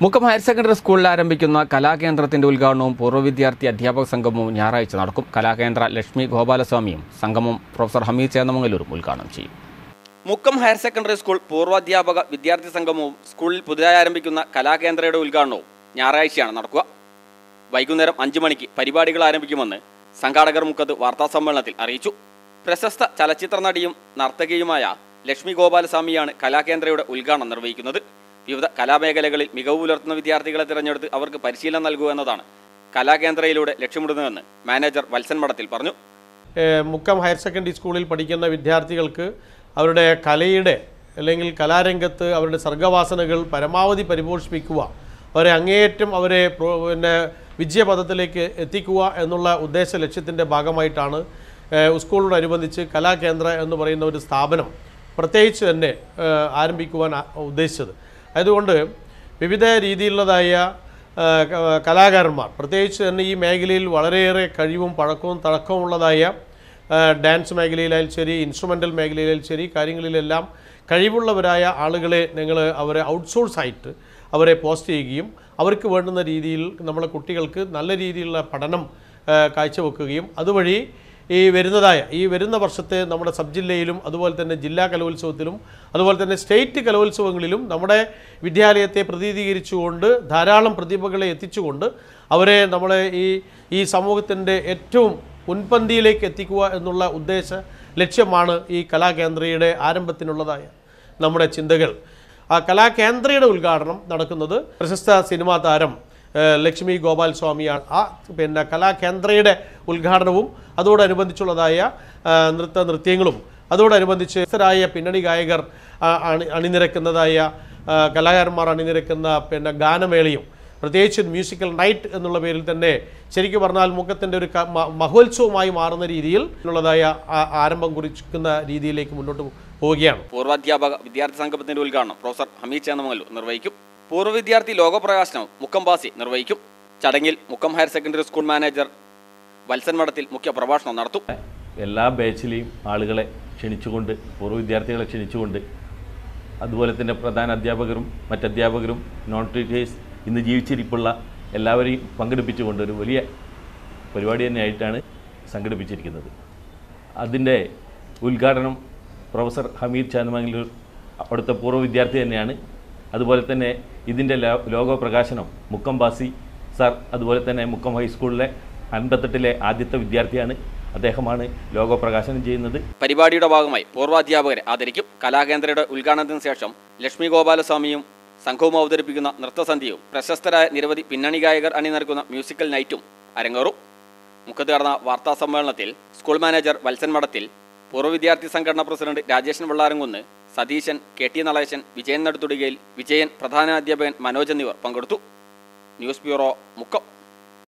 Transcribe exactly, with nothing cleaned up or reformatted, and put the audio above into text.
Mukkam higher secondary സ്കൂളിൽ ആരംഭിക്കുന്ന കലാകേന്ദ്രത്തിന്റെ ഉദ്ഘാടനവും പൂർവ്വ വിദ്യാർത്ഥി അധ്യാപക സംഗമവും ഞായറാഴ്ച നടക്കും. കലാകേന്ദ്ര ലക്ഷ്മി ഗോപാലസ്വാമിയും സംഗമം പ്രൊഫസർ ഹമീദ് ചേന്നമംഗലൂരും ഉദ്ഘാടനം ചെയ്യും. മുക്കം ഹയർ സെക്കൻഡറി സ്കൂൾ പൂർവ്വാധ്യാപക വിദ്യാർത്ഥി സംഗമവും സ്കൂളിൽ പുതുതായി ആരംഭിക്കുന്ന കലാകേന്ദ്രയുടെ ഉദ്ഘാടനവും ഞായറാഴ്ചയാണ് നടക്കുക. വൈകുന്നേരം അഞ്ചു മണിക്ക് പരിപാടികൾ ആരംഭിക്കുമെന്ന് സംഘാടകർ മുക്കത്ത് വാർത്താസമ്മേളനത്തിൽ അറിയിച്ചു. പ്രശസ്ത ചലച്ചിത്ര നടിയും നർത്തകിയുമായ ലക്ഷ്മി ഗോപാലസ്വാമിയാണ് കലാകേന്ദ്രയുടെ ഉദ്ഘാടനം നിർവഹിക്കുന്നത്. വിവിധ കലാമേഖലകളിൽ മികവ് പുലർത്തുന്ന വിദ്യാർത്ഥികളെ തിരഞ്ഞെടുത്ത് അവർക്ക് പരിശീലനം നൽകുക എന്നതാണ് കലാകേന്ദ്രയിലൂടെ ലക്ഷ്യമിടുന്നതെന്ന് മാനേജർ വത്സൻ മഠത്തിൽ പറഞ്ഞു. മുക്കം ഹയർ സെക്കൻഡറി സ്കൂളിൽ പഠിക്കുന്ന വിദ്യാർത്ഥികൾക്ക് അവരുടെ കലയുടെ അല്ലെങ്കിൽ കലാരംഗത്ത് അവരുടെ സർഗവാസനകൾ പരമാവധി പരിപോഷിപ്പിക്കുക, അവരെ അങ്ങേയറ്റം അവരെ പിന്നെ വിജയപഥത്തിലേക്ക് എത്തിക്കുക എന്നുള്ള ഉദ്ദേശ ലക്ഷ്യത്തിൻ്റെ ഭാഗമായിട്ടാണ് സ്കൂളിനോടനുബന്ധിച്ച് കലാകേന്ദ്ര എന്ന് പറയുന്ന ഒരു സ്ഥാപനം പ്രത്യേകിച്ച് തന്നെ ആരംഭിക്കുവാൻ ഉദ്ദേശിച്ചത്. അതുകൊണ്ട് വിവിധ രീതിയിലുള്ളതായ കലാകാരന്മാർ പ്രത്യേകിച്ച് തന്നെ ഈ മേഖലയിൽ വളരെയേറെ കഴിവും പഴക്കവും തഴക്കമുള്ളതായ ഡാൻസ് മേഖലയിലായാലും ശരി, ഇൻസ്ട്രുമെൻ്റൽ മേഖലയിലായാലും ശരി, കാര്യങ്ങളിലെല്ലാം കഴിവുള്ളവരായ ആളുകളെ നിങ്ങൾ അവരെ ഔട്ട്സോഴ്സായിട്ട് അവരെ പോസ്റ്റ് ചെയ്യുകയും അവർക്ക് വേണ്ടുന്ന രീതിയിൽ നമ്മളെ കുട്ടികൾക്ക് നല്ല രീതിയിലുള്ള പഠനം കാഴ്ചവെക്കുകയും അതുവഴി ഈ വരുന്നതായ ഈ വരുന്ന വർഷത്തെ നമ്മുടെ സബ് ജില്ലയിലും അതുപോലെ തന്നെ ജില്ലാ കലോത്സവത്തിലും അതുപോലെ തന്നെ സ്റ്റേറ്റ് കലോത്സവങ്ങളിലും നമ്മുടെ വിദ്യാലയത്തെ പ്രതിനിധീകരിച്ചുകൊണ്ട് ധാരാളം പ്രതിഭകളെ എത്തിച്ചുകൊണ്ട് അവരെ നമ്മളെ ഈ ഈ സമൂഹത്തിൻ്റെ ഏറ്റവും മുൻപന്തിയിലേക്ക് എത്തിക്കുക എന്നുള്ള ഉദ്ദേശ ലക്ഷ്യമാണ് ഈ കലാകേന്ദ്രയുടെ ആരംഭത്തിനുള്ളതായ നമ്മുടെ ചിന്തകൾ. ആ കലാകേന്ദ്രയുടെ ഉദ്ഘാടനം നടക്കുന്നത് പ്രശസ്ത സിനിമാ താരം ലക്ഷ്മി ഗോപാലസ്വാമിയാണ്. ആ പിന്നെ കലാകേന്ദ്രയുടെ ഉദ്ഘാടനവും അതോടനുബന്ധിച്ചുള്ളതായ നൃത്ത നൃത്യങ്ങളും അതോടനുബന്ധിച്ച് പ്രശസ്തരായ പിന്നണി ഗായകർ അണി അണിനിരക്കുന്നതായ കലാകാരന്മാർ അണിനിരക്കുന്ന പിന്നെ ഗാനമേളയും പ്രത്യേകിച്ച് മ്യൂസിക്കൽ നൈറ്റ് എന്നുള്ള പേരിൽ തന്നെ ശരിക്കും പറഞ്ഞാൽ മുഖത്തിൻ്റെ ഒരു മഹോത്സവമായി മാറുന്ന രീതിയിൽ ഉള്ളതായ ആരംഭം കുറിക്കുന്ന രീതിയിലേക്ക് മുന്നോട്ട് പോവുകയാണ്. പൂർവ്വാധ്യാപക വിദ്യാർത്ഥി സംഗമത്തിന്റെ ഉദ്ഘാടനം പ്രൊഫസർ ഹമീദ് ചേന്നമംഗലൂർ നിർവഹിക്കും. പൂർവ്വ വിദ്യാർത്ഥി ലോകപ്രകാശനം മുക്കം ബാസി നിർവഹിക്കും. ചടങ്ങിൽ Mukkam higher secondary school manager Valsan Madathil മുഖ്യ പ്രഭാഷണം നടത്തും. എല്ലാ ബാച്ചിലെയും ആളുകളെ ക്ഷണിച്ചുകൊണ്ട് പൂർവ്വ വിദ്യാർത്ഥികളെ ക്ഷണിച്ചുകൊണ്ട് അതുപോലെ തന്നെ പ്രധാന അധ്യാപകരും മറ്റധ്യാപകരും നോൺ ടീച്ചേഴ്സ് ഇന്ന് ജീവിച്ചിരിപ്പുള്ള എല്ലാവരെയും പങ്കെടുപ്പിച്ചുകൊണ്ട് ഒരു വലിയ പരിപാടി തന്നെയായിട്ടാണ് സംഘടിപ്പിച്ചിരിക്കുന്നത്. അതിൻ്റെ ഉദ്ഘാടനം പ്രൊഫസർ ഹമീദ് ചേന്നമംഗലൂർ അവിടുത്തെ പൂർവ്വ വിദ്യാർത്ഥി തന്നെയാണ്. അതുപോലെ തന്നെ ഇതിൻ്റെ ലോഗോ പ്രകാശനം മുക്കം ബാസി സാർ അതുപോലെ തന്നെ മുക്കം ഹൈസ്കൂളിലെ അൻപത്തെട്ടിലെ ആദ്യത്തെ വിദ്യാർത്ഥിയാണ്. അദ്ദേഹമാണ് ലോഗോ പ്രകാശനം ചെയ്യുന്നത്. പരിപാടിയുടെ ഭാഗമായി പൂർവ്വാധ്യാപകരെ ആദരിക്കും. കലാകേന്ദ്രയുടെ ഉദ്ഘാടനത്തിന് ശേഷം ലക്ഷ്മി ഗോപാലസ്വാമിയും സംഘവും അവതരിപ്പിക്കുന്ന നൃത്തസന്ധ്യയും പ്രശസ്തരായ നിരവധി പിന്നണി ഗായകർ അണിനിരക്കുന്ന മ്യൂസിക്കൽ നൈറ്റും അരങ്ങേറും. മുഖത്ത് നടന്ന വാർത്താ സമ്മേളനത്തിൽ സ്കൂൾ മാനേജർ വത്സൻ മഠത്തിൽ, പൂർവ്വ വിദ്യാർത്ഥി സംഘടനാ president Rajeshan Vellaramkunnu, Satheeshan, K T Naleshan, Vijayan Naduthudikayil, Vijayan, പ്രധാനാധ്യാപകൻ മനോജ് എന്നിവർ പങ്കെടുത്തു. News bureau, Mukkam.